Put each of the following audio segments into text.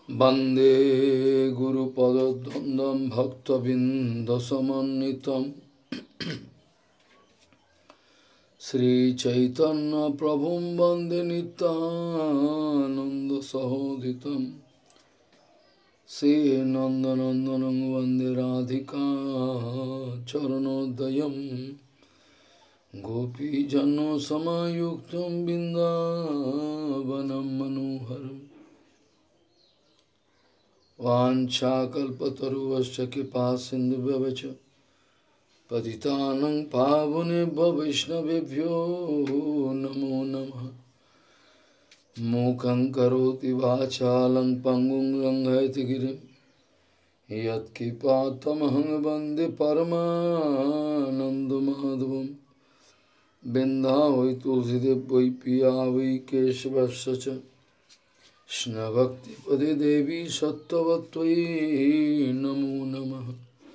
वंदे गुरुपद्वंद्वं भक्तबिंदसमन्वितं श्रीचैतन्यप्रभुं वंदे नित्यानन्दसहोदितं श्रीनन्दनन्दनं वंदे राधिका चरणोदयं गोपीजनसमायुक्तं बिन्दावनं मनोहरम् वाञ्छाकल्पतरुश्च कृपा सिन्धुभ्यश्च पतितानं पावनेभ्यो वैष्णवेभ्यो नमो नमः। मूकं करोति वाचालं पङ्गुं लङ्घयति गिरिं यत्कृपातमहं वन्दे परमानन्दमाधवं। बिन्दावै तुलसीदेव वै पिया वै केशवस्य च कृष्णभक्तिपदे देवी सत्त्ववत्त्वयि नमो नमः।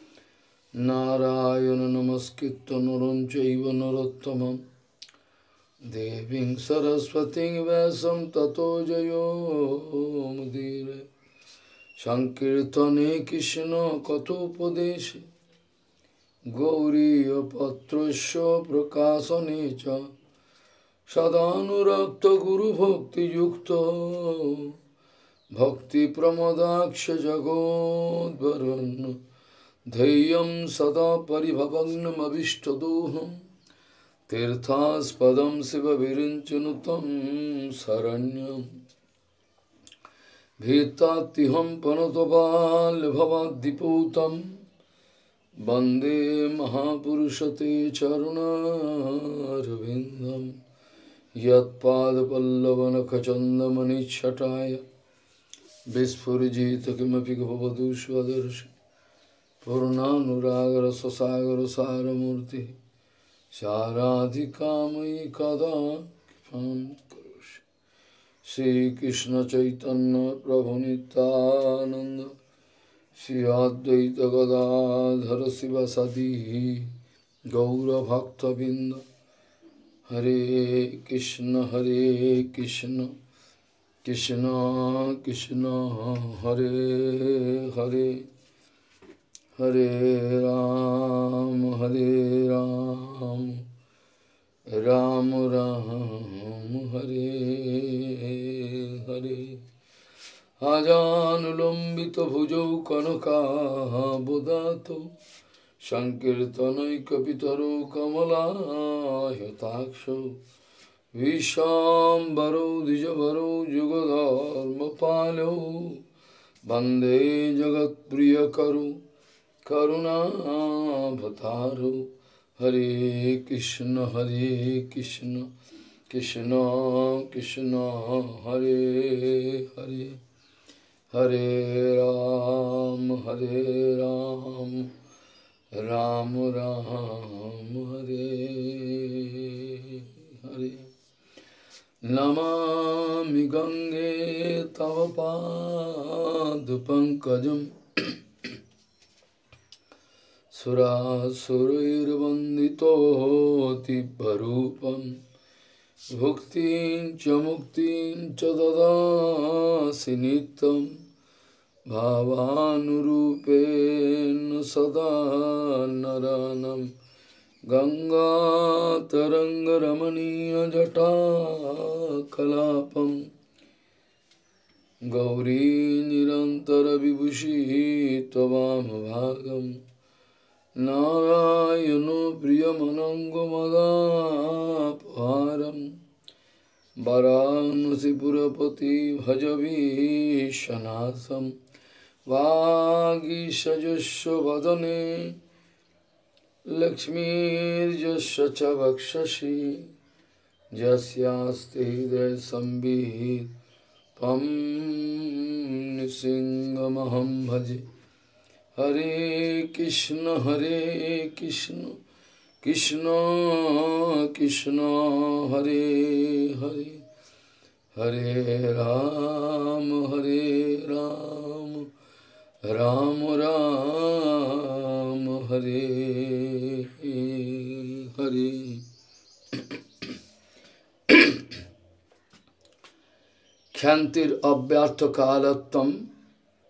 नारायण नमस्कृत्य नरं चैव नरोत्तमं देवीं सरस्वतीं व्यासं ततो जयो मुदीरये। संकीर्तने कृष्ण कथोपदेशे गौरीयपत्रस्य प्रकाशने च सदानुरक्त गुरुभक्तियुक्तो भक्तिप्रमोदाक्ष जगोद्वरुन् धैर्यं सदा परिभवग्नमभिष्टदोहं तीर्थास्पदं शिवविरिञ्चनुतं शरण्यं भीतात्तिहं पनुतपाल्भवाद्दिपूतं वन्दे महापुरुषते चरुणारविन्दम् यत्पादपल्लवनखचन्दमनिच्छटाय विस्फुरिजित किमपि भवतु स्वदर्शि पूर्णानुरागरससागरसारमूर्तिः साराधिकामयि कदा कृपां करोषि। श्रीकृष्णचैतन्यप्रभुनितानन्द श्री अद्वैत गदाधर शिवसदी गौरभक्तबिंद हरे कृष्ण कृष्ण कृष्ण हरे हरे हरे राम राम राम हरे हरे। आजानुलंबित भुजौ कनकाबुदातो संकीर्तनैकपितरो कमलायताक्षो विशाम्बरो द्विजवरो जुगधर्मपालो वन्दे जगत्प्रियकरो करुणावतारो। हरे कृष्ण कृष्ण कृष्ण हरे हरे हरे राम राम राम हरे हरे। नमामि गंगे तव पादपङ्कजं सुरासुरैर्वन्दितो दिव्यरूपं भुक्तिं च मुक्तिं च ददासि नित्यं भावानुरूपेण सदा नरानं। गंगातरङ्गरमणीयजटाकलापं गौरी निरन्तरविभूषिः त्ववामभागं नारायणो प्रियमनङ्गमदापहारं वरानसीपुरपति भजवीशनाथं। वागीशजुष्व वदने लक्ष्मीर्यस्य च वक्षसि यस्यास्ति हृदये संवित् त्वं नृसिंहमहं भजे। हरे कृष्ण कृष्ण कृष्ण हरे हरे हरे राम राम राम हरे हरे। क्षांतिर अव्यर्थ कालत्तम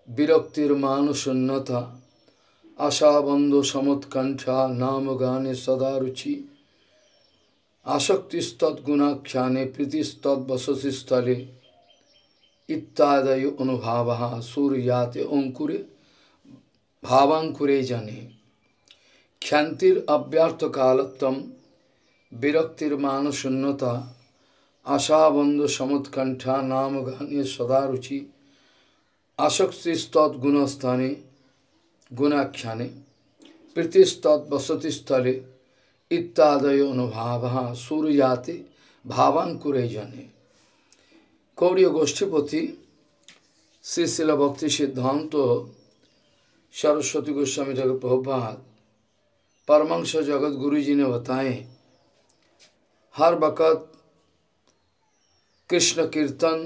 विरक्तिर्मानुषन्नता आशाबंधो समुत्कंठा नाम गाने सदा रुचि आसक्तिस्तद्गुणाख्याने प्रीतिस्तद्वसति स्थले इत्यादय अनुभावः सूर्याते अंकुरे भावांकुरे जने क्षांतिर अव्यर्थ कालत्तम विरक्तिर्मानुषन्नता आशाबंधो समुत्कंठा नाम गाने सदा रुचि आसक्तिस्तद्गुणस्थाने गुणाख्याने प्रीतिस्तद्वसति स्थले इत्यादय अनुभावः सूर्याते भावांकुरे जने। गौड़ीय गोष्ठीपति श्री शिल भक्ति सिद्धांत सरस्वती गोस्वामी ठाकुर प्रभुपाद परमहंस जगत गुरु जी ने बताए, हर वक़्त कृष्ण कीर्तन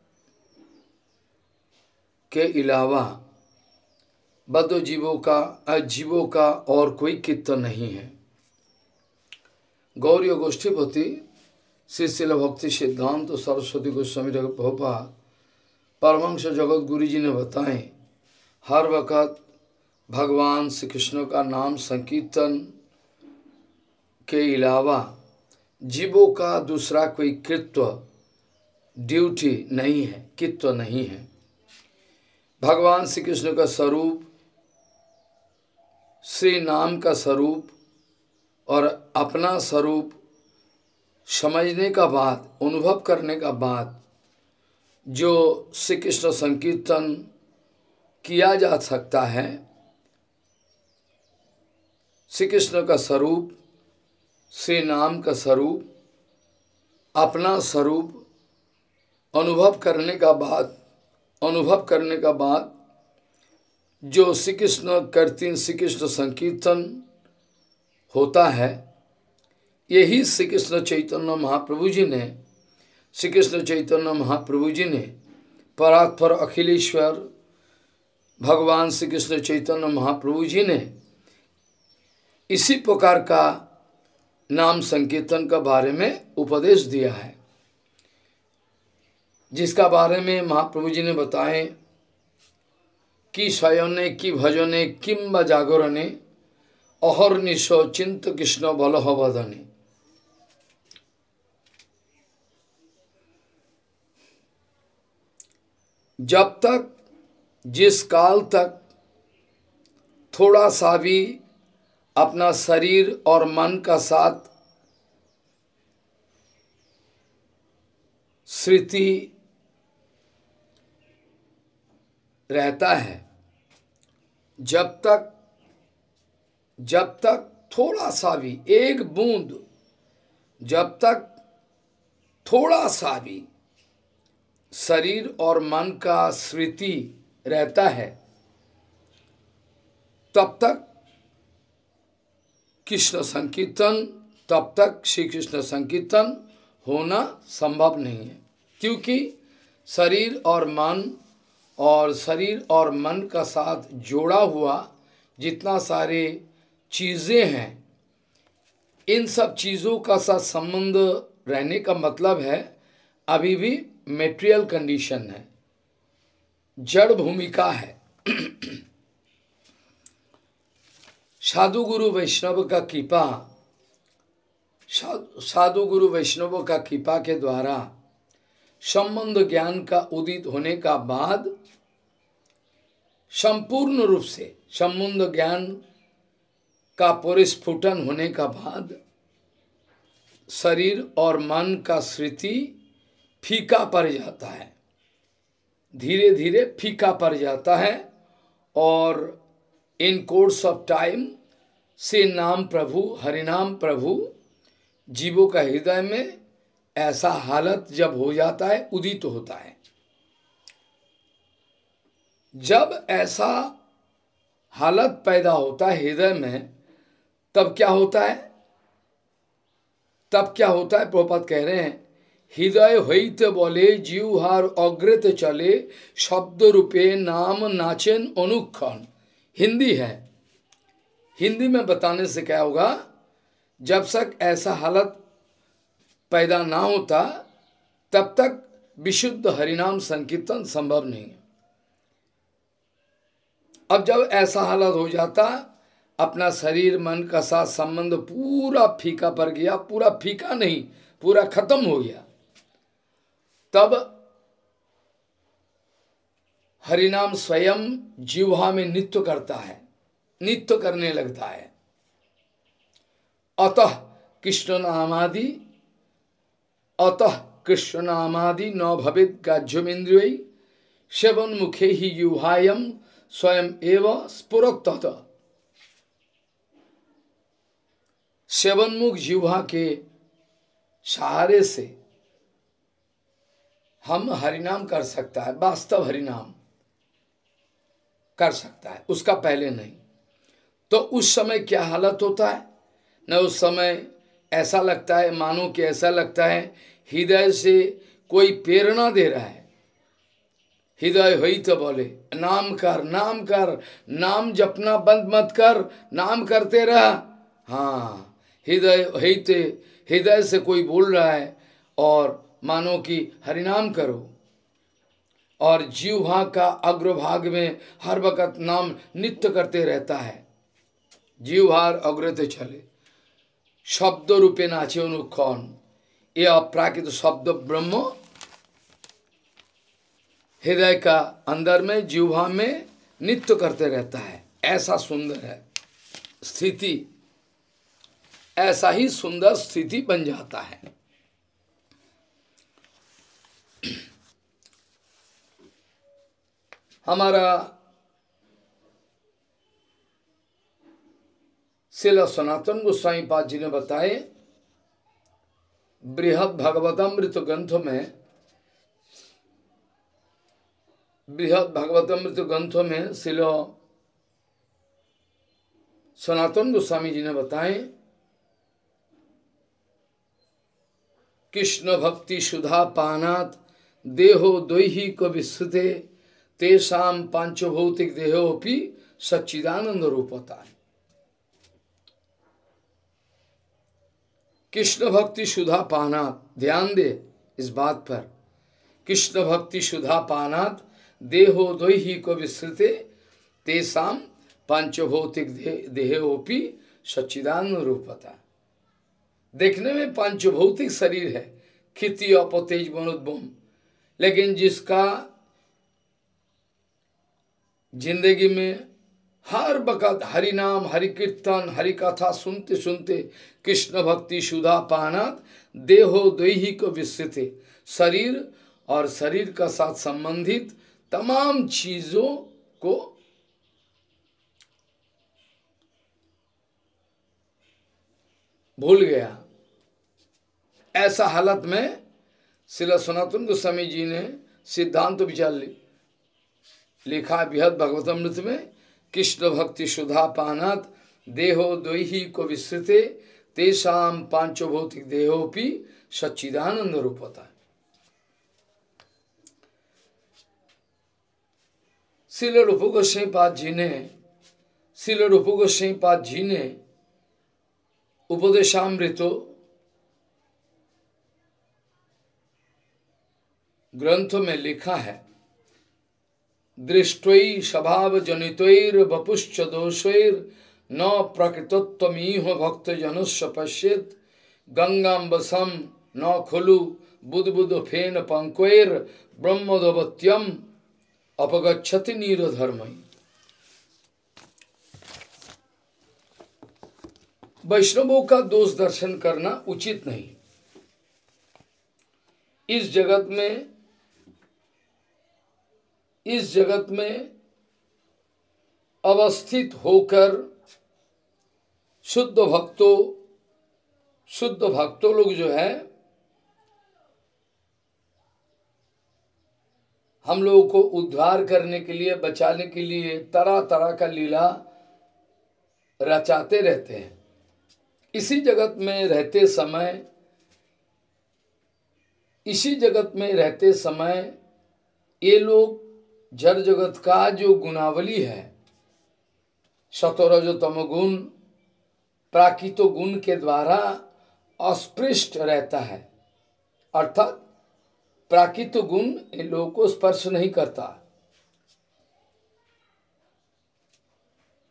के अलावा बद्ध जीवों का और कोई कीर्तन नहीं है। गौड़ीय गोष्ठीपति श्री शिल भक्ति सिद्धांत सरस्वती गोस्वामी ठाकुर प्रभुपाद परमहंस जगत गुरु जी ने बताए, हर वक़्त भगवान श्री कृष्ण का नाम संकीर्तन के अलावा जीवों का दूसरा कोई कृत्य ड्यूटी नहीं है, कित्व नहीं है। भगवान श्री कृष्ण का स्वरूप, श्री नाम का स्वरूप और अपना स्वरूप समझने का बाद, अनुभव करने का बाद जो श्री कृष्ण संकीर्तन किया जा सकता है, श्री कृष्ण का स्वरूप, श्री नाम का स्वरूप, अपना स्वरूप अनुभव करने का बाद जो श्री कृष्ण करती श्री कृष्ण संकीर्तन होता है, यही श्री कृष्ण चैतन्य महाप्रभु जी ने, श्री कृष्ण चैतन्य महाप्रभु जी ने परात्पर अखिलेश्वर भगवान श्री कृष्ण चैतन्य महाप्रभु जी ने इसी प्रकार का नाम संकीर्तन का बारे में उपदेश दिया है, जिसका बारे में महाप्रभु जी ने बताए कि शयने कि भजने किंब जागरणे अहर्निशो चिंत कृष्ण बलह वदने। जब तक, जिस काल तक थोड़ा सा भी अपना शरीर और मन का साथ स्मृति रहता है, जब तक थोड़ा सा भी एक बूंद, जब तक थोड़ा सा भी शरीर और मन का स्मृति रहता है, तब तक कृष्ण संकीर्तन, तब तक श्री कृष्ण संकीर्तन होना संभव नहीं है। क्योंकि शरीर और मन का साथ जोड़ा हुआ जितना सारे चीज़ें हैं, इन सब चीज़ों का साथ संबंध रहने का मतलब है अभी भी मेटेरियल कंडीशन है, जड़ भूमिका है। साधु गुरु वैष्णव का कृपा, साधु गुरु वैष्णव का कृपा के द्वारा संबंध ज्ञान का उदित होने का बाद, संपूर्ण रूप से संबंध ज्ञान का परिस्फुटन होने का बाद शरीर और मन का स्मृति फीका पड़ जाता है, धीरे धीरे फीका पड़ जाता है। और इन कोर्स ऑफ टाइम से नाम प्रभु, हरिनाम प्रभु जीवों का हृदय में ऐसा हालत जब हो जाता है, उदित होता है। जब ऐसा हालत पैदा होता है हृदय में, तब क्या होता है? प्रभुपाद कह रहे हैं, हृदय होइत बोले जीवहार अग्रत चले शब्द रूपे नाम नाचेन अनुक्षण। हिंदी है, हिंदी में बताने से क्या होगा, जब तक ऐसा हालत पैदा ना होता तब तक विशुद्ध हरिनाम संकीर्तन संभव नहीं है। अब जब ऐसा हालत हो जाता, अपना शरीर मन का साथ संबंध पूरा फीका पड़ गया, पूरा फीका नहीं, पूरा खत्म हो गया, तब हरिनाम स्वयं जिह्वा में नृत्य करता है, नृत्य करने लगता है। अतः कृष्ण नामादि, अतः कृष्ण नामादि न भवेत् ग्राह्यमिन्द्रियै सेवन मुखे ही युहायम स्वयं एव स्फुरत। सेवनमुख जिह्वा के सहारे से हम हरिनाम कर सकता है, वास्तव हरिनाम कर सकता है, उसका पहले नहीं। तो उस समय क्या हालत होता है न, उस समय ऐसा लगता है, मानो कि ऐसा लगता है हृदय से कोई प्रेरणा दे रहा है। हृदय हुई तो बोले नाम कर, नाम कर, नाम जपना बंद मत कर, नाम करते रह। हाँ, हृदय हित, हृदय से कोई बोल रहा है और मानो कि हरिनाम करो, और जिह्वा का अग्रभाग में हर वक्त नाम नित्य करते रहता है। जिह्वार अग्रते चले, शब्द रूपे नाचे अनुक्षण, ये अप्राकृत शब्द ब्रह्म हृदय का अंदर में जिह्वा में नित्य करते रहता है। ऐसा सुंदर है स्थिति, ऐसा ही सुंदर स्थिति बन जाता है। हमारा श्रील सनातन गोस्वामी पाद जी ने बताए, बृहद भागवतामृत ग्रंथ में, बृहद भागवतामृत ग्रंथ में श्रील सनातन गोस्वामी जी ने बताए, कृष्ण भक्ति सुधा पानात देहो दैहिक विश्रुते तेषाम पांचभौतिक देहोपि सच्चिदानंद रूपता। कृष्ण भक्ति सुधा पानात, ध्यान दे इस बात पर, कृष्ण भक्ति सुधा पानात देहो दैहिक विश्रुते तेषाम पांचभौतिक देहोपि सच्चिदानंद रूपता। देखने में पांचभौतिक शरीर है, क्षिति अप तेज मनोद्भम, लेकिन जिसका जिंदगी में हर वक्त हरि नाम हरि कीर्तन हरि कथा सुनते सुनते कृष्ण भक्ति सुधा पानात देहो दैहिक विश्रुते, शरीर और शरीर का साथ संबंधित तमाम चीजों को भूल गया। ऐसा हालत में श्रील सनातन गोस्वामी जी ने सिद्धांत विचार लिखा बृहद भागवतामृत में, कृष्ण भक्ति सुधा पानात देहो दैहिक विश्रुते तेषाम पांचभौतिक देहोपि सच्चिदानंद रूपता। श्रील रूप गोस्वामी पाद जी ने, श्रील रूप गोस्वामी पाद जी ने उपदेशामृतो ग्रंथ में लिखा है, दृष्टै स्वभाव जनितैर वपुश्च दोषैर न प्रकृतत्वमीह भक्त जनस्य पश्येत गंगाम्बसम न खलु बुद्बुद फेन पंक्वैर ब्रह्मदवत्यम अपगच्छति नीरधर्मई। वैष्णवों का दोष दर्शन करना उचित नहीं। इस जगत में अवस्थित होकर शुद्ध भक्तों लोग जो है, हम लोगों को उद्धार करने के लिए, बचाने के लिए तरह तरह का लीला रचाते रहते हैं। इसी जगत में रहते समय ये लोग जड़ जगत का जो गुणावली है, सतोरज तमोगुण प्राकृत गुण के द्वारा अस्पृष्ट रहता है, अर्थात प्राकृत गुण इन लोगों को स्पर्श नहीं करता।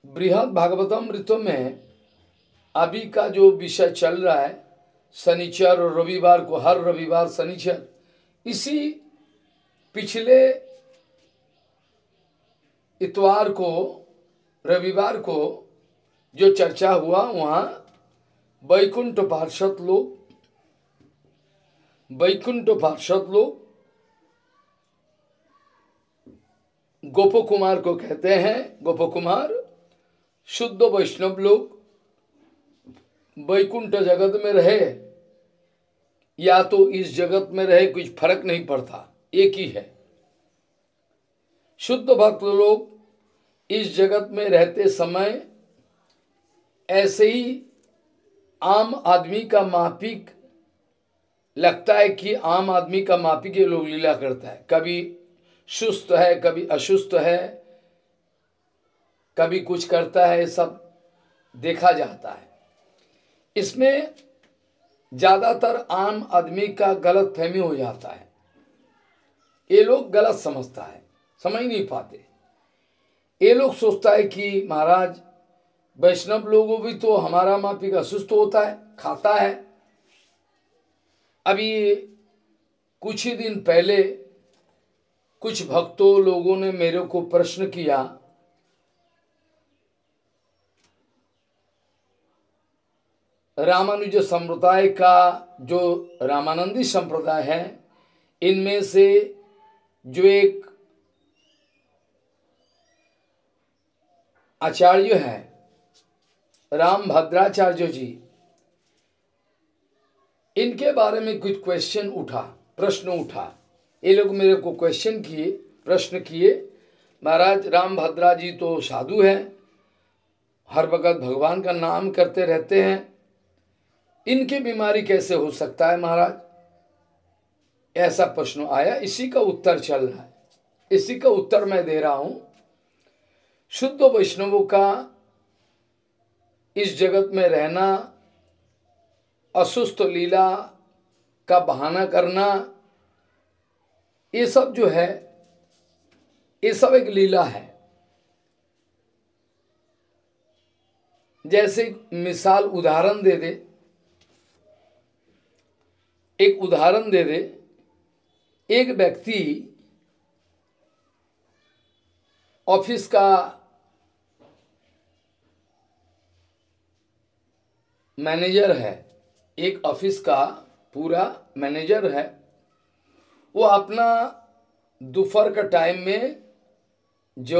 बृहद भागवतमृत में अभी का जो विषय चल रहा है, शनिचर और रविवार को, हर रविवार शनिचर, इसी पिछले इतवार को, रविवार को जो चर्चा हुआ, वहाँ वैकुंठ पार्षद लोग गोप कुमार को कहते हैं। गोप कुमार शुद्ध वैष्णव लोग वैकुंठ जगत में रहे या तो इस जगत में रहे, कुछ फर्क नहीं पड़ता, एक ही है। शुद्ध भक्त लोग इस जगत में रहते समय ऐसे ही आम आदमी का माफिक लगता है कि आम आदमी का माफिक ये लोग लीला करता है, कभी सुस्त है, कभी असुस्त है, कभी कुछ करता है, सब देखा जाता है। इसमें ज्यादातर आम आदमी का गलत फहमी हो जाता है, ये लोग गलत समझता है, समझ नहीं पाते। ये लोग सोचता है कि महाराज वैष्णव लोगों भी तो हमारा माफिक असुस्त होता है, खाता है। अभी कुछ ही दिन पहले कुछ भक्तों लोगों ने मेरे को प्रश्न किया, रामानुज संप्रदाय का जो रामानंदी संप्रदाय है, इनमें से जो एक आचार्य है राम भद्राचार्य जी, इनके बारे में कुछ क्वेश्चन उठा, प्रश्न उठा। ये लोग मेरे को क्वेश्चन किए, प्रश्न किए, महाराज राम भद्रा जी तो साधु है, हर वक्त भगवान का नाम करते रहते हैं, इनकी बीमारी कैसे हो सकता है महाराज? ऐसा प्रश्न आया, इसी का उत्तर चल रहा है, इसी का उत्तर मैं दे रहा हूं। शुद्ध वैष्णवों का इस जगत में रहना, असुस्त लीला का बहाना करना, ये सब जो है, ये सब एक लीला है। जैसे मिसाल उदाहरण दे दे, एक उदाहरण दे दे, एक व्यक्ति ऑफिस का मैनेजर है, एक ऑफिस का पूरा मैनेजर है। वो अपना दोपहर का टाइम में जो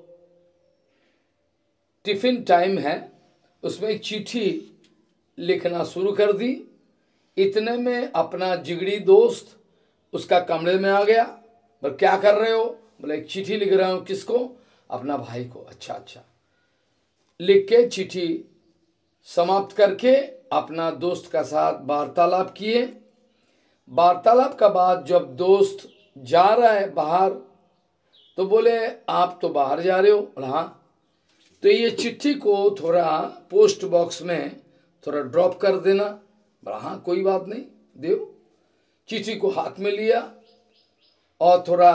टिफिन टाइम है, उसमें एक चिट्ठी लिखना शुरू कर दी। इतने में अपना जिगरी दोस्त उसका कमरे में आ गया। बोले क्या कर रहे हो? बोले एक चिट्ठी लिख रहा हूँ। किसको? अपना भाई को। अच्छा अच्छा। लिख के चिट्ठी समाप्त करके अपना दोस्त का साथ वार्तालाप किए। वार्तालाप का बाद जब दोस्त जा रहा है बाहर, तो बोले आप तो बाहर जा रहे हो? बोला हाँ। तो ये चिट्ठी को थोड़ा पोस्ट बॉक्स में थोड़ा ड्रॉप कर देना। बोला हाँ कोई बात नहीं, दो। चिट्ठी को हाथ में लिया और थोड़ा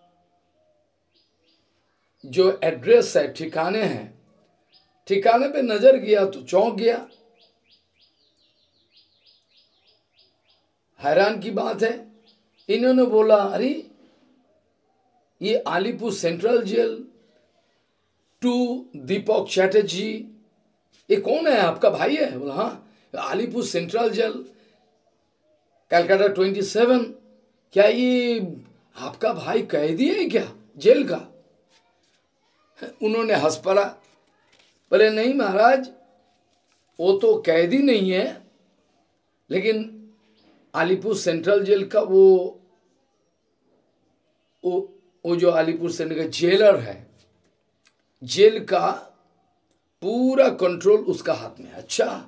जो एड्रेस है, ठिकाने हैं, ठिकाने पे नजर गया तो चौंक गया। हैरान की बात है। इन्होंने बोला अरे ये Alipur central jail to Deepak Chatterjee, ये कौन है? आपका भाई है? बोला हाँ। अलीपुर सेंट्रल जेल कलकत्ता 27, क्या ये आपका भाई कैदी है क्या जेल का? उन्होंने हंस पड़ा। बोले नहीं महाराज, वो तो कैदी नहीं है, लेकिन अलीपुर सेंट्रल जेल का वो जो अलीपुर सेंट्रल का जेलर है, जेल का पूरा कंट्रोल उसका हाथ में। अच्छा,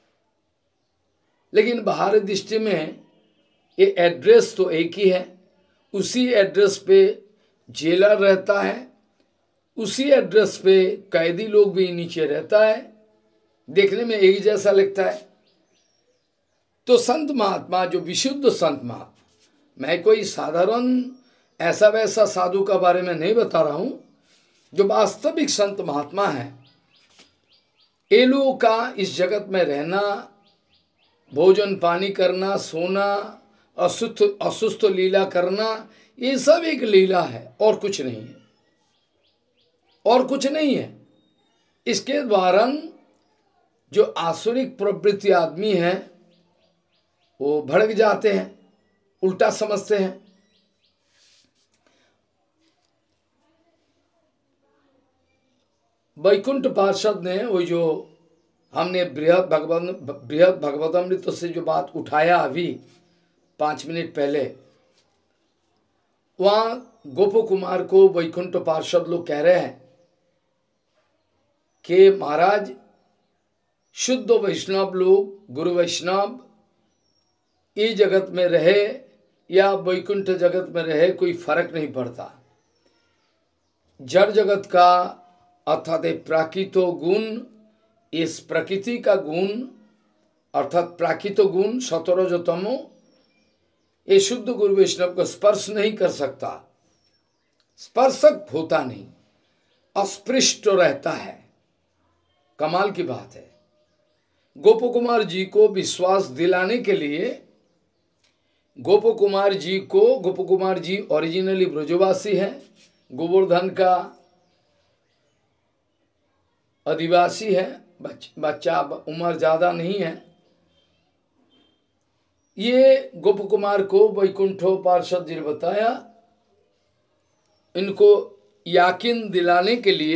लेकिन बाहरी दृष्टि में ये एड्रेस तो एक ही है, उसी एड्रेस पे जेलर रहता है, उसी एड्रेस पे कैदी लोग भी नीचे रहता है, देखने में एक जैसा लगता है। तो संत महात्मा, जो विशुद्ध संत महात्मा, मैं कोई साधारण ऐसा वैसा साधु का बारे में नहीं बता रहा हूं, जो वास्तविक संत महात्मा है, ये लोगों का इस जगत में रहना, भोजन पानी करना, सोना, असुस्थ लीला करना, ये सब एक लीला है और कुछ नहीं है, और कुछ नहीं है। इसके द्वारा जो आसुरिक प्रवृत्ति आदमी है वो भड़क जाते हैं, उल्टा समझते हैं। वैकुंठ पार्षद ने वो जो हमने बृहद भगवतामृत से जो बात उठाया अभी 5 मिनट पहले, वहां गोप कुमार को वैकुंठ पार्षद लोग कह रहे हैं कि महाराज शुद्ध वैष्णव लोग, गुरु वैष्णव ये जगत में रहे या वैकुंठ जगत में रहे कोई फर्क नहीं पड़ता। जड़ जगत का अर्थात प्राकृतो गुण, इस प्रकृति का गुण अर्थात प्राकृत गुण सतरजतमो, ये शुद्ध गुरु वैष्णव को स्पर्श नहीं कर सकता, स्पर्शक होता नहीं, अस्पृष्ट रहता है। कमाल की बात है। गोप कुमार जी को विश्वास दिलाने के लिए, गोप कुमार जी ओरिजिनली ब्रजवासी हैं, गोवर्धन का आदिवासी है, बच्चा उम्र ज्यादा नहीं है। ये गोप कुमार को वैकुंठो पार्षद जी ने बताया, इनको याकीन दिलाने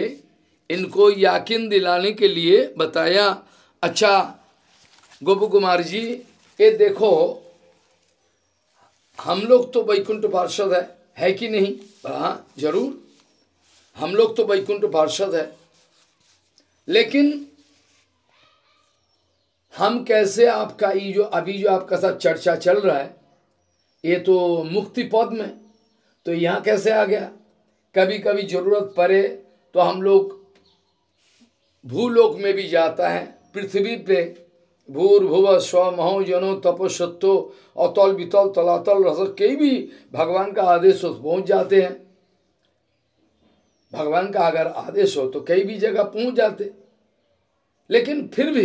के लिए बताया, अच्छा गोप कुमार जी ये देखो हम लोग तो वैकुंठ पार्षद है कि नहीं? हाँ जरूर, हम लोग तो वैकुंठ पार्षद है, लेकिन हम कैसे आपका ये जो अभी जो आपका साथ चर्चा चल रहा है ये तो मुक्ति पद में, तो यहाँ कैसे आ गया? कभी कभी जरूरत पड़े तो हम लोग भूलोक में भी जाता है, पृथ्वी पे भूर्भुव स्व महो जनो तपस्वत्तो अतल वितल तलातल रस, कई भी भगवान का आदेश हो पहुंच जाते हैं। भगवान का अगर आदेश हो तो कई भी जगह पहुंच जाते, लेकिन फिर भी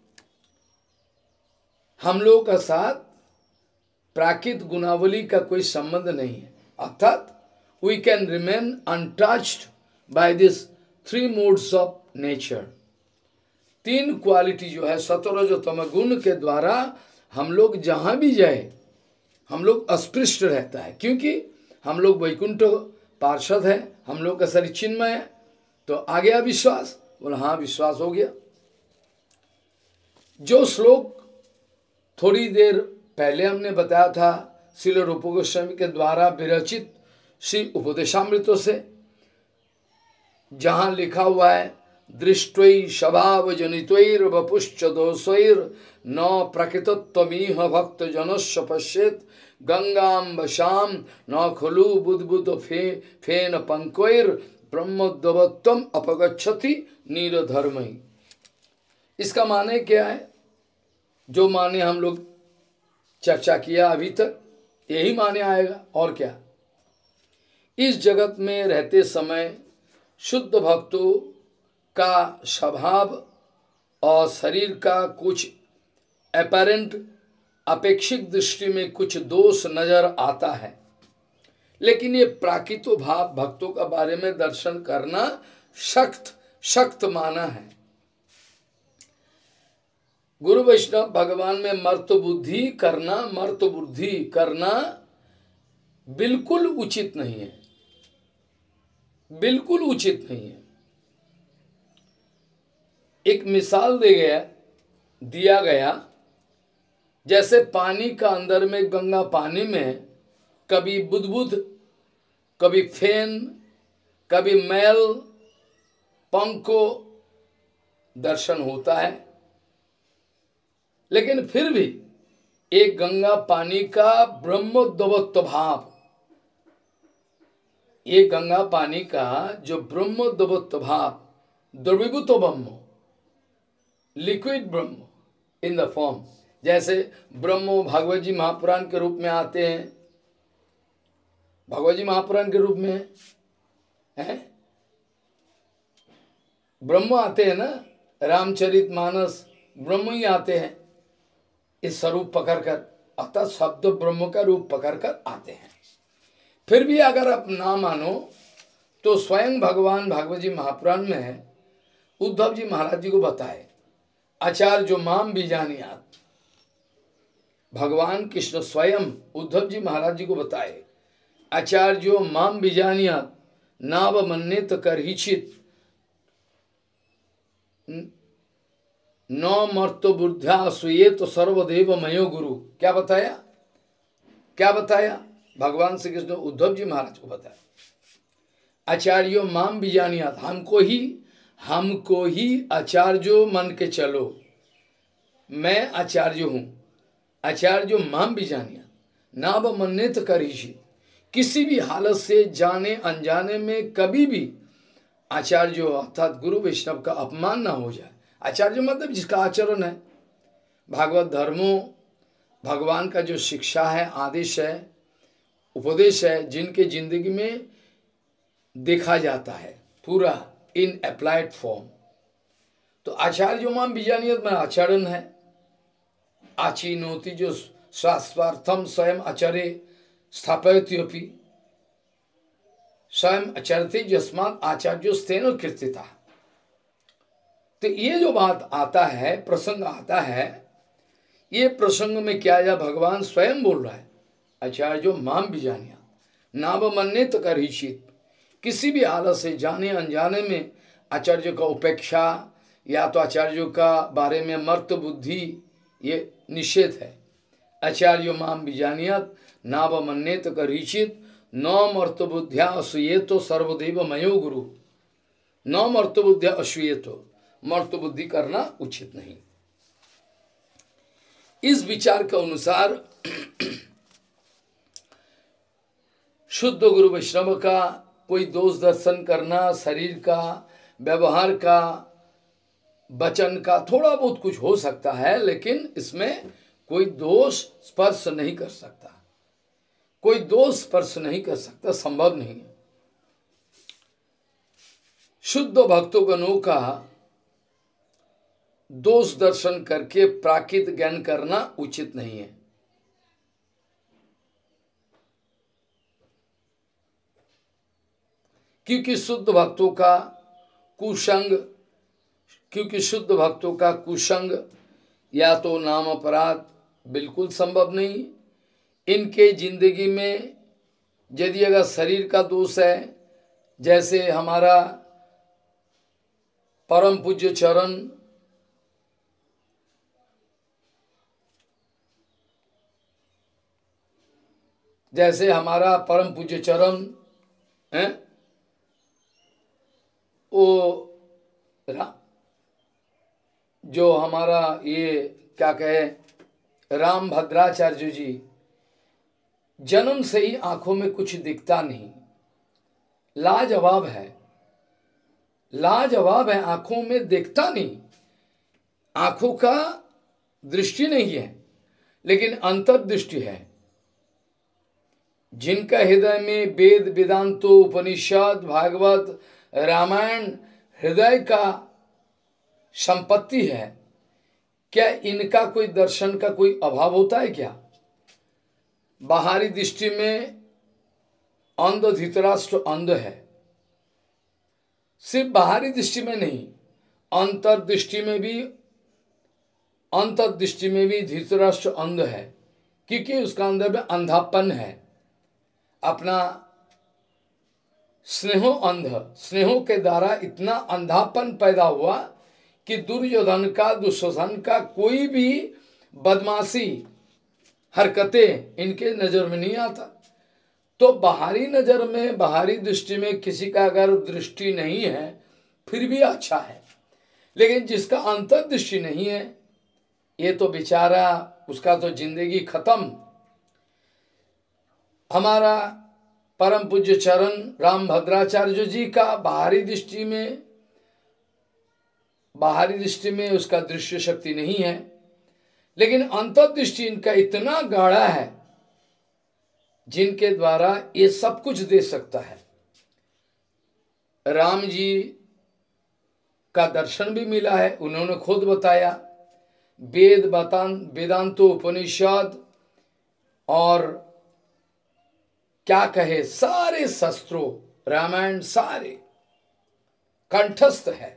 हम लोगों का साथ प्राकृत गुणावली का कोई संबंध नहीं है, अर्थात we can remain untouched by this 3 modes of nature. 3 quality जो है सत्वरजतम गुण के द्वारा हम लोग जहां भी जाए हम लोग अस्पृष्ट रहता है, क्योंकि हम लोग वैकुंठ पार्षद है, हम लोग का शरीर चिन्मय है। तो आ गया विश्वास, बोला हाँ विश्वास हो गया। जो श्लोक थोड़ी देर पहले हमने बताया था श्रील रूप गोस्वामी के द्वारा विरचित श्री उपदेशामृतों से, जहां लिखा हुआ है दृष्टै स्वभाव जनितैर वपुश्च दोषैर न प्रकृतत्वमीह भक्त जनस्य पश्येत गंगाम वशाम न खलु बुद्बुद फेन पंकैर ब्रह्मोद्भवत्वम अपगच्छति नीरधर्महि। इसका माने क्या है? जो माने हम लोग चर्चा किया अभी तक यही माने आएगा, और क्या? इस जगत में रहते समय शुद्ध भक्तों का स्वभाव और शरीर का कुछ अपैरेंट अपेक्षित दृष्टि में कुछ दोष नजर आता है, लेकिन ये प्राकृतो भाव भक्तों का बारे में दर्शन करना सख्त माना है। गुरु वैष्णव भगवान में मर्त बुद्धि करना बिल्कुल उचित नहीं है, बिल्कुल उचित नहीं है। एक मिसाल दिया गया, जैसे पानी का अंदर में गंगा पानी में कभी बुदबुद, कभी फेन, कभी मैल, पंको दर्शन होता है, लेकिन फिर भी एक गंगा पानी का ब्रह्मोद्भवत्व भाव, ये गंगा पानी का जो ब्रह्मोद्भवत्व भाव, द्रवीभूत ब्रह्म, liquid Brahma in the form, जैसे ब्रह्मो भागवत जी महापुराण के रूप में आते हैं, भगवत जी महापुराण के रूप में है ब्रह्म आते हैं ना, रामचरितमानस ब्रह्म ही आते हैं इस स्वरूप पकड़कर, अर्थात शब्द ब्रह्म का रूप पकड़कर आते हैं। फिर भी अगर आप ना मानो तो स्वयं भगवान भागवत जी महापुराण में है, उद्धव जी महाराज जी को बताए, आचार्य माम बीजानियात, भगवान कृष्ण स्वयं उद्धव जी महाराज जी को बताए, आचार्यो माम बीजानियात नाव मन्नेत करहिचित न मर्तो बुद्ध्या सुये तो सर्वदेव मयो गुरु। क्या बताया, क्या बताया? भगवान श्री कृष्ण उद्धव जी महाराज को बताया, आचार्यो माम बीजानियात, हमको ही आचार्यो मन के चलो, मैं आचार्य हूं। आचार्यो माम बीजानियात नाव मन्नेत करहिचित, किसी भी हालत से जाने अनजाने में कभी भी आचार्य अर्थात गुरु वैष्णव का अपमान ना हो जाए। आचार्य मतलब जिसका आचरण है, भागवत धर्मों, भगवान का जो शिक्षा है, आदेश है, उपदेश है, जिनके जिंदगी में देखा जाता है पूरा इन अप्लाइड फॉर्म, तो आचार्य माम बीजानियत में आचरण है। आचीनोति जो शास्त्रार्थम स्वयं आचार्य स्थापयत्योपि स्वयं आचरते जस्मात् आचार्यो स्तेनो कीर्तिता। तो ये जो बात आता है, प्रसंग आता है, ये प्रसंग में क्या है, भगवान स्वयं बोल रहा है, आचार्यो माम बीजानियात नाव मन्नेत करहिचित, किसी भी हालत से जाने अनजाने में आचार्यों का उपेक्षा या तो आचार्यों का बारे में मर्त बुद्धि, ये निषेध है। आचार्यो माम बीजानियात नाव मन्नेत करहिचित न मर्त बुद्ध्या असूयेतो सर्वदेव मयो गुरु। न मर्त बुद्ध्या असूयेतो, मर्त बुद्धि करना उचित नहीं। इस विचार के अनुसार शुद्ध गुरु वैष्णव का कोई दोष दर्शन करना, शरीर का, व्यवहार का, वचन का थोड़ा बहुत कुछ हो सकता है, लेकिन इसमें कोई दोष स्पर्श नहीं कर सकता, कोई दोष स्पर्श नहीं कर सकता, संभव नहीं है। शुद्ध भक्तों का दोष दर्शन करके प्राकृत ज्ञान करना उचित नहीं है। क्योंकि शुद्ध भक्तों का कुसंग या तो नाम अपराध बिल्कुल संभव नहीं। इनके जिंदगी में यदि अगर शरीर का दोष है, जैसे हमारा परम पूज्य चरण है, वो जो हमारा ये क्या कहे राम भद्राचार्य जी, जन्म से ही आंखों में कुछ दिखता नहीं, लाजवाब है, लाजवाब है, आंखों में दिखता नहीं, आंखों का दृष्टि नहीं है, लेकिन अंतर्दृष्टि है। जिनका हृदय में वेद वेदांतो उपनिषद भागवत रामायण हृदय का संपत्ति है, क्या इनका कोई दर्शन का कोई अभाव होता है क्या? बाहरी दृष्टि में अंध धृतराष्ट्र अंध है, सिर्फ बाहरी दृष्टि में नहीं, अंतर्दृष्टि में भी धृतराष्ट्र अंध है, क्योंकि उसका अंदर में अंधापन है, अपना स्नेहों के द्वारा इतना अंधापन पैदा हुआ कि दुर्योधन का कोई भी बदमाशी हरकतें इनके नजर में नहीं आता। तो बाहरी नजर में, बाहरी दृष्टि में किसी का अगर दृष्टि नहीं है फिर भी अच्छा है, लेकिन जिसका अंतर्दृष्टि नहीं है, ये तो बेचारा, उसका तो जिंदगी खत्म। हमारा परम पूज्य चरण राम भद्राचार्य जी का बाहरी दृष्टि में उसका दृश्य शक्ति नहीं है, लेकिन अंतर्दृष्टि इनका इतना गाढ़ा है जिनके द्वारा ये सब कुछ दे सकता है। राम जी का दर्शन भी मिला है, उन्होंने खुद बताया। वेदांतो उपनिषद और क्या कहे सारे शस्त्रों, रामायण सारे कंठस्थ है।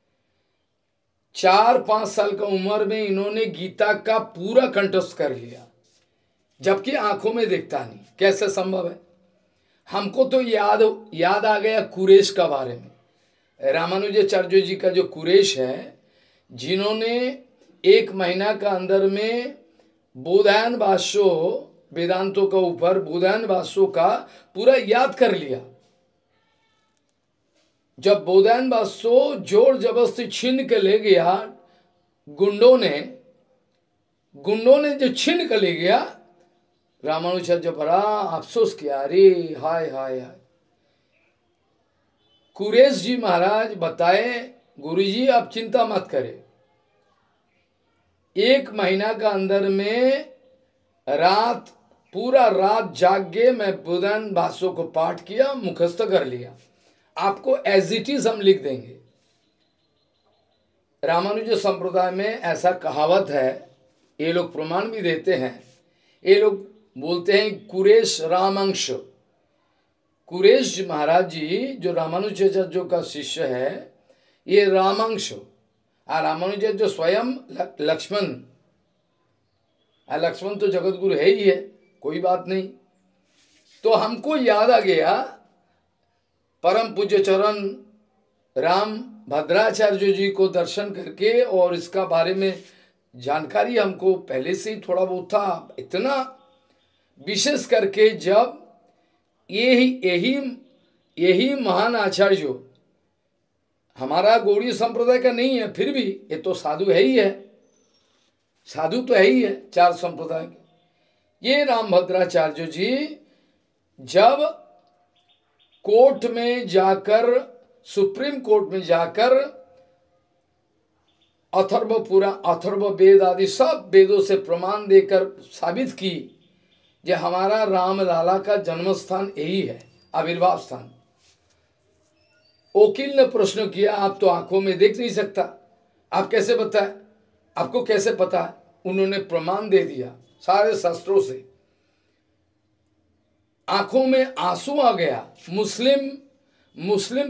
4-5 साल का उम्र में इन्होंने गीता का पूरा कंठस्थ कर लिया, जबकि आंखों में देखता नहीं। कैसे संभव है? हमको तो याद आ गया कुरेश का बारे में। रामानुजाचार्य जी का जो कुरेश है, जिन्होंने 1 महीना का अंदर में बोधायन भाष्यो, वेदांतों का ऊपर बोधायन भाष्यों का पूरा याद कर लिया। जब बोधायन भाष्यो जोर जबरदस्ती छीन के ले गया गुंडों ने जो छीन के ले गया, रामानुजाचार्य बड़ा अफसोस किया, अरे हाय हाय हाय। कुरेश जी महाराज बताए, गुरुजी आप चिंता मत करें, 1 महीना का अंदर में पूरा रात जाग के मैं बोधायन भाष्यों को पाठ किया, मुखस्त कर लिया, आपको एज इट इज हम लिख देंगे। रामानुज संप्रदाय में ऐसा कहावत है, ये लोग प्रमाण भी देते हैं। ये लोग बोलते हैं कुरेश रामांश। कुरेश महाराज जी जो रामानुजाचार्य का शिष्य है, ये रामांश। और रामानुजाचार्य जो स्वयं लक्ष्मण तो जगत गुरु है ही है, कोई बात नहीं। तो हमको याद आ गया परम पूज्य चरण राम भद्राचार्य जी को दर्शन करके, और इसका बारे में जानकारी हमको पहले से ही थोड़ा बहुत था। इतना विशेष करके जब यही महान आचार्य, हमारा गौड़ीय संप्रदाय का नहीं है, फिर भी ये तो साधु है ही है, साधु तो है ही है 4 संप्रदाय के। ये राम भद्राचार्य जी जब कोर्ट में जाकर, सुप्रीम कोर्ट में जाकर अथर्व वेद आदि सब वेदों से प्रमाण देकर साबित की कि हमारा राम लाला का जन्म स्थान यही है, आविर्भाव स्थान। वकील ने प्रश्न किया, आप तो आंखों में देख नहीं सकता, आप कैसे बताए, आपको कैसे पता है? उन्होंने प्रमाण दे दिया सारे शास्त्रों से। आंखों में आंसू आ गया। मुस्लिम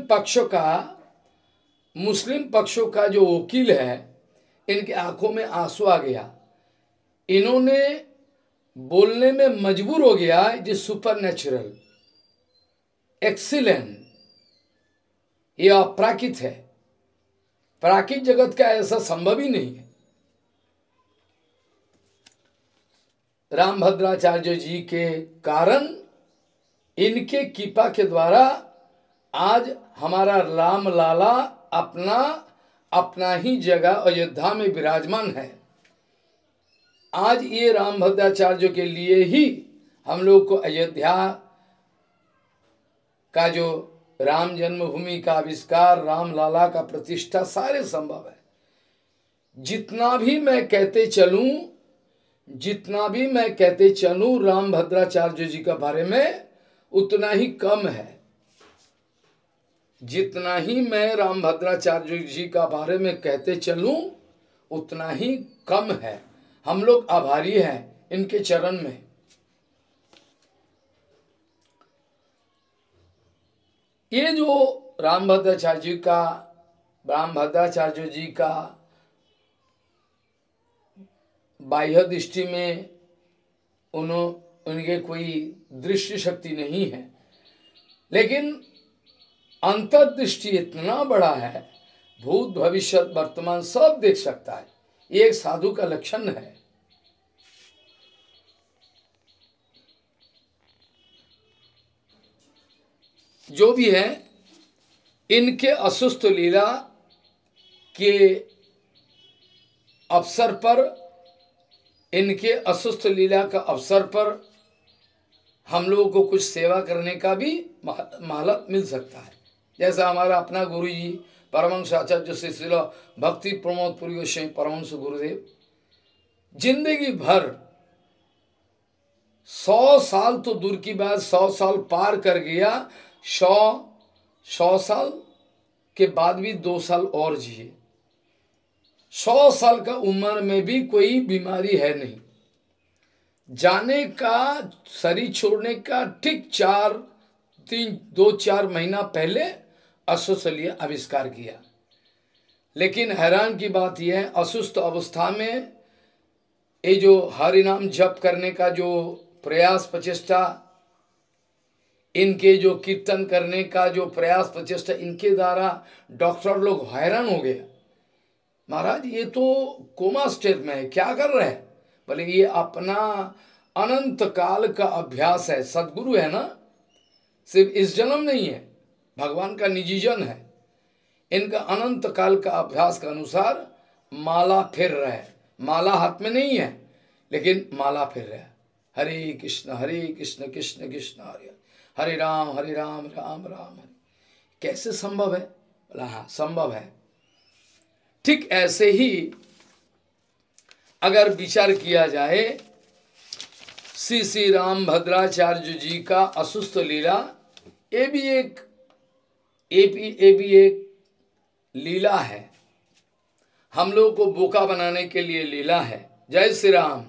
पक्षों का जो वकील है, इनके आंखों में आंसू आ गया। इन्होंने बोलने में मजबूर हो गया, ये सुपर नेचुरल, एक्सीलेंट, ये अपराकित है, प्राकृत जगत का ऐसा संभव ही नहीं है। रामभद्राचार्य जी के कारण, इनके कृपा के द्वारा आज हमारा राम लाला अपना ही जगह अयोध्या में विराजमान है। आज ये रामभद्राचार्य के लिए ही हम लोग को अयोध्या का जो राम जन्मभूमि का आविष्कार, राम लाला का प्रतिष्ठा सारे संभव है। जितना भी मैं कहते चलूं राम भद्राचार्य जी के बारे में, उतना ही कम है। जितना ही मैं राम भद्राचार्य जी का बारे में कहते चलूं, उतना ही कम है। हम लोग आभारी हैं इनके चरण में। ये जो राम भद्राचार्य जी का बाह्य दृष्टि में उनके कोई दृष्टि शक्ति नहीं है, लेकिन अंतर्दृष्टि इतना बड़ा है, भूत भविष्य वर्तमान सब देख सकता है। ये एक साधु का लक्षण है। जो भी है, इनके असुस्थ लीला के अवसर पर, इनके असुस्थ लीला का अवसर पर हम लोगों को कुछ सेवा करने का भी महलत मिल सकता है। जैसा हमारा अपना गुरु जी परमहंस आचार्य श्री श्रील भक्ति प्रमोद पुरी गोस्वामी परमहंस गुरुदेव जिंदगी भर 100 साल तो दूर की बात, 100 साल पार कर गया, 100 साल के बाद भी 2 साल और जिए। 100 साल का उम्र में भी कोई बीमारी है नहीं। जाने का, शरीर छोड़ने का ठीक 2-4 महीना पहले अश्वशल्य आविष्कार किया। लेकिन हैरान की बात यह है, असुस्थ अवस्था में ये जो हरि नाम जप करने का जो प्रयास प्रचेष्टा, इनके जो कीर्तन करने का जो प्रयास प्रचेष्टा, इनके द्वारा डॉक्टर लोग हैरान हो गए। महाराज ये तो कोमा स्टेट में है, क्या कर रहे हैं? बोले ये अपना अनंत काल का अभ्यास है, सदगुरु है ना, सिर्फ इस जन्म नहीं है, भगवान का निजी जन है। इनका अनंत काल का अभ्यास के अनुसार माला फिर रहा है। माला हाथ में नहीं है, लेकिन माला फिर रहा है। हरे कृष्ण कृष्ण कृष्ण हरे हरे, राम राम राम हरे। कैसे संभव है? बोला हाँ संभव है। ठीक ऐसे ही अगर विचार किया जाए, श्री राम भद्राचार्य जी का असुस्थ लीला, ये भी एक लीला है। हम लोग को बोका बनाने के लिए लीला है। जय श्री राम।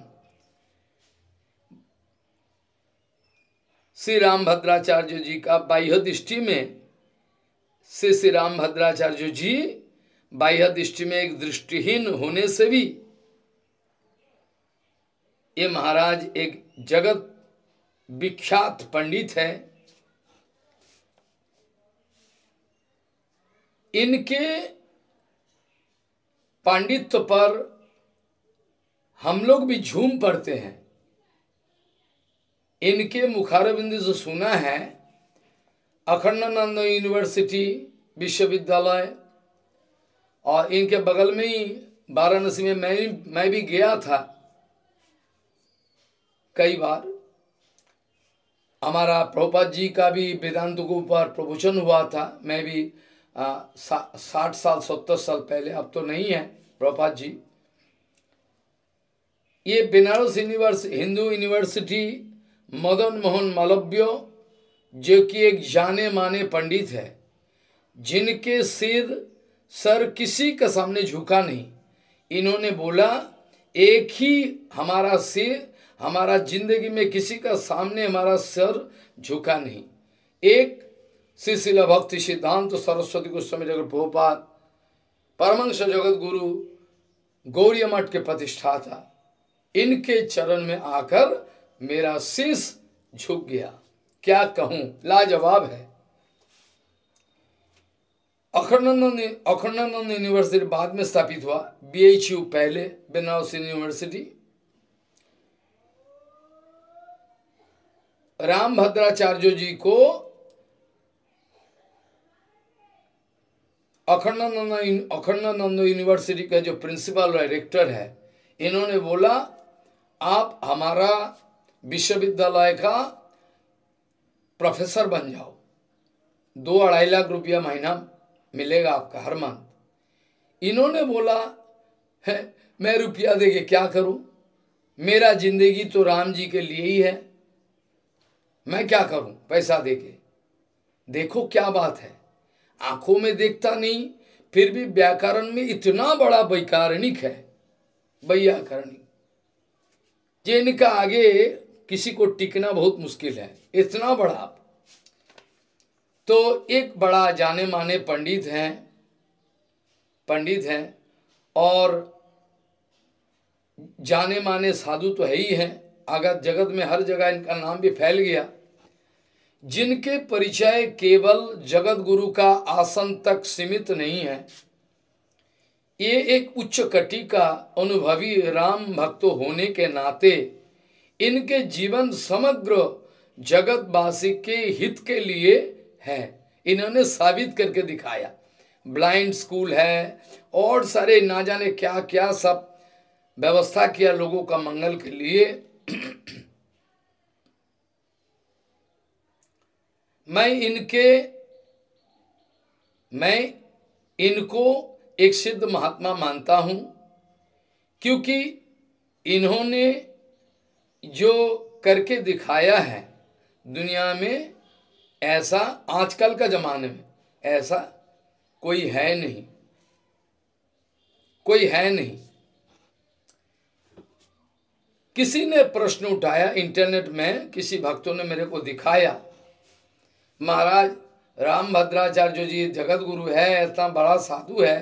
श्री राम भद्राचार्य जी का बाह्य दृष्टि में, श्री राम भद्राचार्य जी बाह्य दृष्टि में एक दृष्टिहीन होने से भी ये महाराज एक जगत विख्यात पंडित है। इनके पांडित्य पर हम लोग भी झूम पड़ते हैं। इनके मुखारबिंद से सुना है, अखंडानंद यूनिवर्सिटी विश्वविद्यालय, और इनके बगल में ही वाराणसी में मैं भी गया था कई बार। हमारा प्रभुपाद जी का भी वेदांत के ऊपर प्रवचन हुआ था। मैं भी 60 साल 70 साल पहले, अब तो नहीं है प्रभुपाद जी। ये बनारस हिंदू यूनिवर्सिटी मदन मोहन मालव्य, जो कि एक जाने माने पंडित है, जिनके सर किसी के सामने झुका नहीं। इन्होंने बोला, एक ही हमारा सिर, हमारा जिंदगी में किसी का सामने हमारा सर झुका नहीं। एक श्री भक्ति सिद्धांत सरस्वती गोस्वामी जगत प्रभुपाद, परमहंस जगत गुरु गौड़ीय मठ के प्रतिष्ठाता, इनके चरण में आकर मेरा शीश झुक गया। क्या कहूं, लाजवाब है। अखंडानंद यूनिवर्सिटी बाद में स्थापित हुआ, BHU पहले, बनारस यूनिवर्सिटी। राम भद्राचार्य जी को अखंडानंद यूनिवर्सिटी का जो प्रिंसिपल डायरेक्टर है, इन्होंने बोला आप हमारा विश्वविद्यालय का प्रोफेसर बन जाओ, 2-2.5 लाख रुपया महीना मिलेगा आपका हर मंथ। इन्होंने बोला है मैं रुपया देके क्या करूं, मेरा जिंदगी तो राम जी के लिए ही है, मैं क्या करूं पैसा देके। देखो क्या बात है, आंखों में देखता नहीं, फिर भी व्याकरण में इतना बड़ा वैकारणिक है, वैयाकरणिक, जिनका आगे किसी को टिकना बहुत मुश्किल है, इतना बड़ा। तो एक बड़ा जाने माने पंडित हैं और जाने माने साधु तो है ही हैं। अगर जगत में हर जगह इनका नाम भी फैल गया, जिनके परिचय केवल जगत गुरु का आसन तक सीमित नहीं है। ये एक उच्च कटी का अनुभवी राम भक्त होने के नाते इनके जीवन समग्र जगतवासी के हित के लिए है। इन्होंने साबित करके दिखाया। ब्लाइंड स्कूल है और सारे ना जाने क्या क्या सब व्यवस्था किया लोगों का मंगल के लिए। मैं इनको एक सिद्ध महात्मा मानता हूं, क्योंकि इन्होंने जो करके दिखाया है दुनिया में, ऐसा आजकल का जमाने में ऐसा कोई है नहीं, कोई है नहीं। किसी ने प्रश्न उठाया इंटरनेट में, किसी भक्तों ने मेरे को दिखाया, महाराज रामभद्राचार्य जी जगत गुरु है, इतना बड़ा साधु है,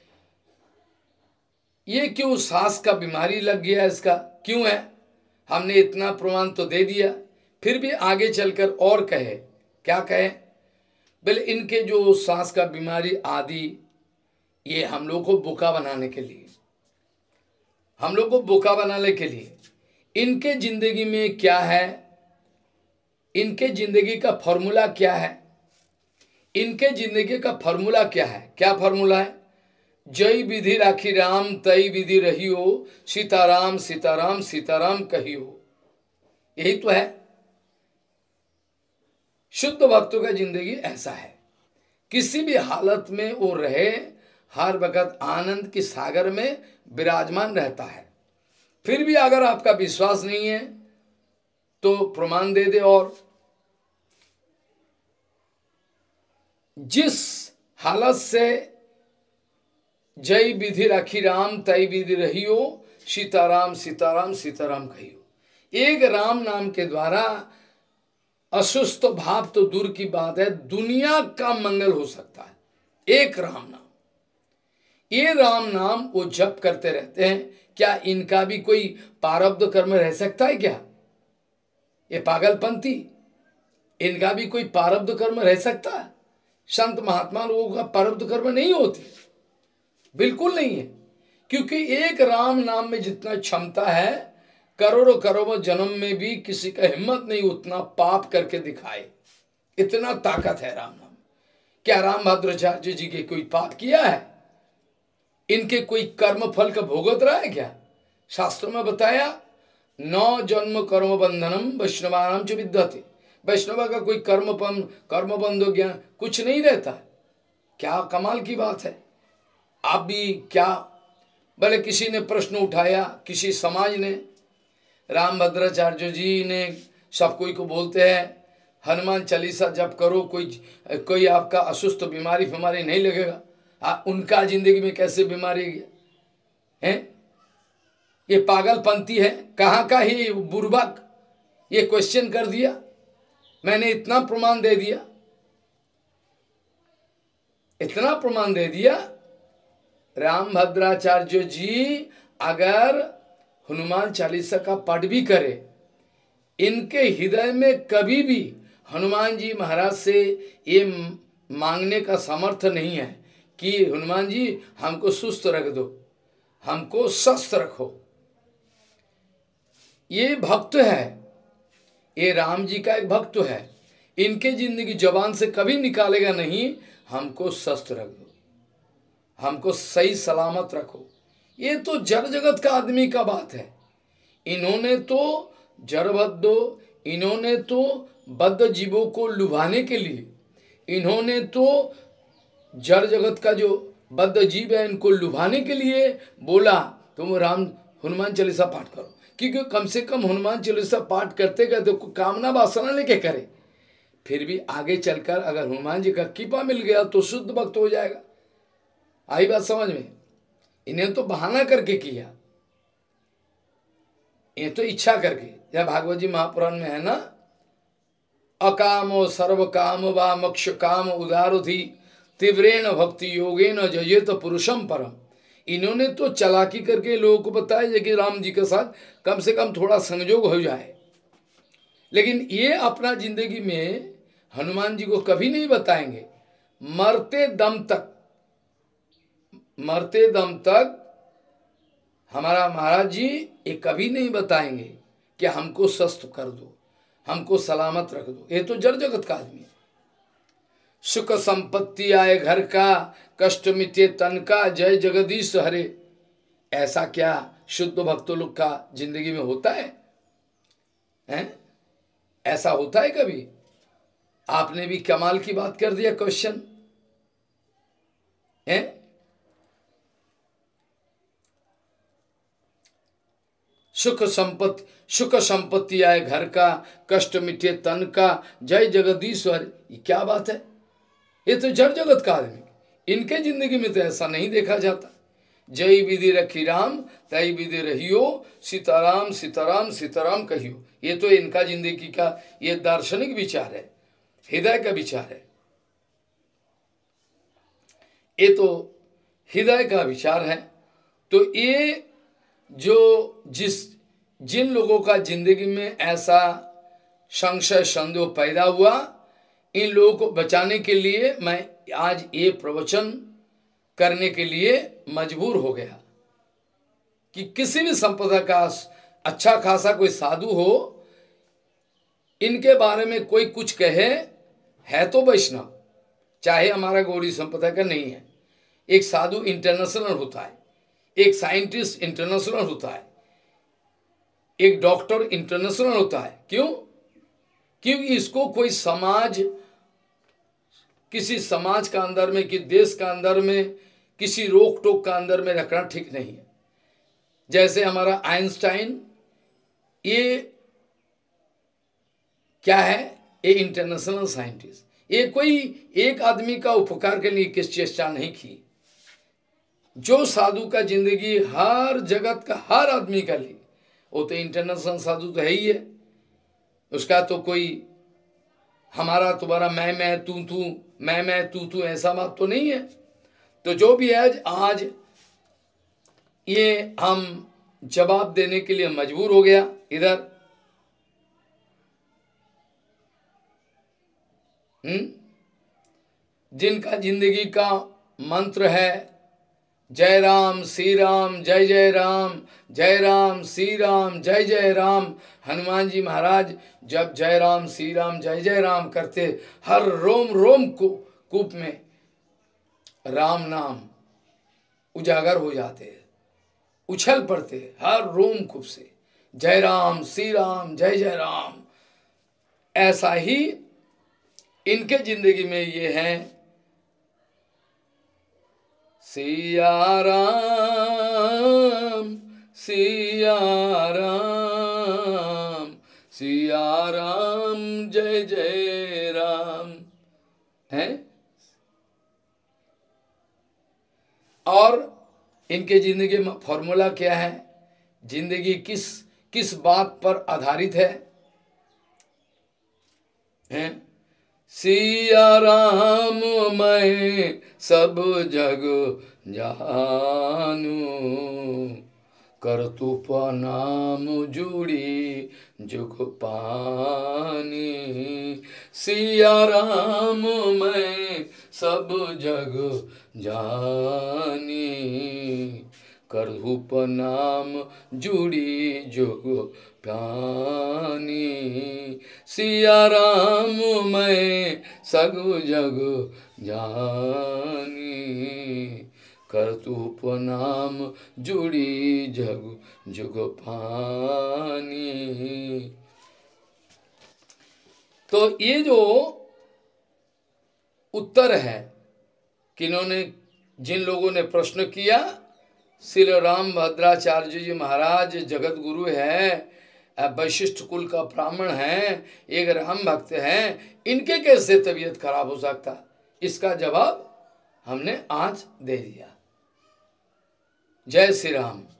ये क्यों सांस का बीमारी लग गया, इसका क्यों है? हमने इतना प्रमाण तो दे दिया, फिर भी आगे चलकर और कहे, क्या कहे? बोले इनके जो सांस का बीमारी आदि, ये हम लोग को बोका बनाने के लिए, हम लोग को बोका बनाने के लिए। इनके जिंदगी में क्या है, इनके जिंदगी का फॉर्मूला क्या है, इनके जिंदगी का फॉर्मूला क्या है? क्या फॉर्मूला है? जय विधि राखी राम तई विधि रहियो, सीताराम सीताराम सीताराम कहियो। यही तो है। शुद्ध भक्तों का जिंदगी ऐसा है, किसी भी हालत में वो रहे, हर वक्त आनंद की सागर में विराजमान रहता है। फिर भी अगर आपका विश्वास नहीं है तो प्रमाण दे दे। और जिस हालत से जय विधि राखी राम तय विधि रहियो, सीताराम सीताराम सीताराम कहियो, एक राम नाम के द्वारा असुस्थ भाव तो दूर की बात है, दुनिया का मंगल हो सकता है। एक राम नाम, ये राम नाम वो जप करते रहते हैं। क्या इनका भी कोई प्रारब्ध कर्म रह सकता है क्या? ये पागलपंथी, इनका भी कोई प्रारब्ध कर्म रह सकता है? संत महात्मा लोगों का प्रारब्ध कर्म नहीं होती, बिल्कुल नहीं है। क्योंकि एक राम नाम में जितना क्षमता है, करोड़ों करोड़ों जन्म में भी किसी का हिम्मत नहीं उतना पाप करके दिखाए, इतना ताकत है राम नाम। क्या रामभद्राचार्य जी के कोई पाप किया है? इनके कोई कर्म फल का भोगत रहा है क्या? शास्त्रों में बताया, 9 जन्म कर्म बंधनम वैष्णवानाम च विद्यते। वैष्णव का कोई कर्म बंधो ज्ञान कुछ नहीं रहता। क्या कमाल की बात है। आप भी क्या, भले किसी ने प्रश्न उठाया, किसी समाज ने, रामभद्राचार्य जी ने सब कोई को बोलते हैं हनुमान चालीसा जप करो, कोई आपका असुस्थ बीमारी नहीं लगेगा। उनका जिंदगी में कैसे बीमारी गया है? ये पागलपंथी है, कहाँ का ही बुर्बक, ये क्वेश्चन कर दिया। मैंने इतना प्रमाण दे दिया, इतना प्रमाण दे दिया। रामभद्राचार्य जी अगर हनुमान चालीसा का पाठ भी करे, इनके हृदय में कभी भी हनुमान जी महाराज से ये मांगने का सामर्थ्य नहीं है कि हनुमान जी हमको सुस्त रख दो, हमको स्वस्थ रखो। ये भक्त है, ये राम जी का एक भक्त है। इनके जिंदगी जबान से कभी निकालेगा नहीं, हमको स्वस्थ रख दो, हमको सही सलामत रखो। ये तो जड़ जगत का आदमी का बात है। इन्होंने तो जड़बद्धो, इन्होंने तो बद्ध जीवों को लुभाने के लिए, इन्होंने तो जड़ जगत का जो बद्ध जीव है इनको लुभाने के लिए बोला तुम हनुमान चालीसा पाठ करो। क्योंकि कम से कम हनुमान चालीसा पाठ करते करते कामना वासना लेके करे, फिर भी आगे चलकर अगर हनुमान जी का कृपा मिल गया तो शुद्ध भक्त हो जाएगा। आई बात समझ में? इन्हें तो बहाना करके किया, ये तो इच्छा करके। यह भागवत जी महापुराण में है ना, अकामो सर्व काम व मोक्ष काम उदारुधि तीव्रेण भक्ति योगेन जयेत पुरुषम परम। इन्होंने तो चालाकी करके लोगों को बताया कि राम जी के साथ कम से कम थोड़ा संयोग हो जाए, लेकिन ये अपना जिंदगी में हनुमान जी को कभी नहीं बताएंगे। मरते दम तक हमारा महाराज जी ये कभी नहीं बताएंगे कि हमको स्वस्थ कर दो, हमको सलामत रख दो। ये तो जड़ जगत का आदमी है। सुख संपत्ति आए घर का, कष्ट मिटे तन का, जय जगदीश हरे। ऐसा क्या शुद्ध भक्तों लोग का जिंदगी में होता है? हैं? ऐसा होता है कभी? आपने भी कमाल की बात कर दिया क्वेश्चन है। सुख संपत्ति आए घर का, कष्ट मिटे तन का, जय जगदीश्वर। ये क्या बात है? ये तो जड़ जगत का आदमी, इनके जिंदगी में तो ऐसा नहीं देखा जाता। जय विधि रखी राम तय विधि रहियो, सीताराम सीताराम सीताराम कहियो। ये तो इनका जिंदगी का ये दार्शनिक विचार है, हृदय का विचार है। ये तो हृदय का विचार है। तो ये जो जिन लोगों का जिंदगी में ऐसा संशय संदेह पैदा हुआ, इन लोगों को बचाने के लिए मैं आज ये प्रवचन करने के लिए मजबूर हो गया कि किसी भी संप्रदाय का अच्छा खासा कोई साधु हो, इनके बारे में कोई कुछ कहे, है तो वैष्णव, चाहे हमारा गौड़ी संप्रदाय का नहीं है। एक साधु इंटरनेशनल होता है, एक साइंटिस्ट इंटरनेशनल होता है, एक डॉक्टर इंटरनेशनल होता है। क्यों? क्योंकि इसको कोई समाज, किसी समाज का अंदर में, कि देश का अंदर में, किसी रोक टोक का अंदर में रखना ठीक नहीं है। जैसे हमारा आइंस्टाइन, ये क्या है? ये इंटरनेशनल साइंटिस्ट। ये कोई एक आदमी का उपकार के लिए किस चेष्टा नहीं की। जो साधु का जिंदगी हर जगत का हर आदमी का लिए, वो तो इंटरनेशनल साधु तो है ही है। उसका तो कोई हमारा तुम्हारा मैं तू तू, मैं तू तू ऐसा बात तो नहीं है। तो जो भी है, आज ये हम जवाब देने के लिए मजबूर हो गया। इधर जिनका जिंदगी का मंत्र है जय राम श्री राम जय जय राम, जय राम श्री राम जय जय राम। हनुमान जी महाराज जब जय राम श्री राम जय जय राम करते, हर रोम रोम को कूप में राम नाम उजागर हो जाते, उछल पड़ते हर रोम कूप से, जय राम श्री राम जय जय राम। ऐसा ही इनके जिंदगी में ये है, सिया राम सिया राम सिया राम जय जय राम है। और इनके जिंदगी में फॉर्मूला क्या है? जिंदगी किस बात पर आधारित है? सिया राम मैं सब जग जानू, करतुप नाम जुड़ी जुग पानी। सिया राम मैं सब जग जानी, करतुप नाम जुड़ी जुग पानी। सिया राम मैं सब जग जानी, करतुप नाम जुड़ी जग जुग पानी। तो ये जो उत्तर है, किन्होंने, जिन लोगों ने प्रश्न किया, श्री राम भद्राचार्य जी महाराज जगत गुरु है, वैशिष्ठ कुल का ब्राह्मण है, एक राम भक्त है, इनके कैसे तबीयत खराब हो सकता? इसका जवाब हमने आज दे दिया। जय श्री राम।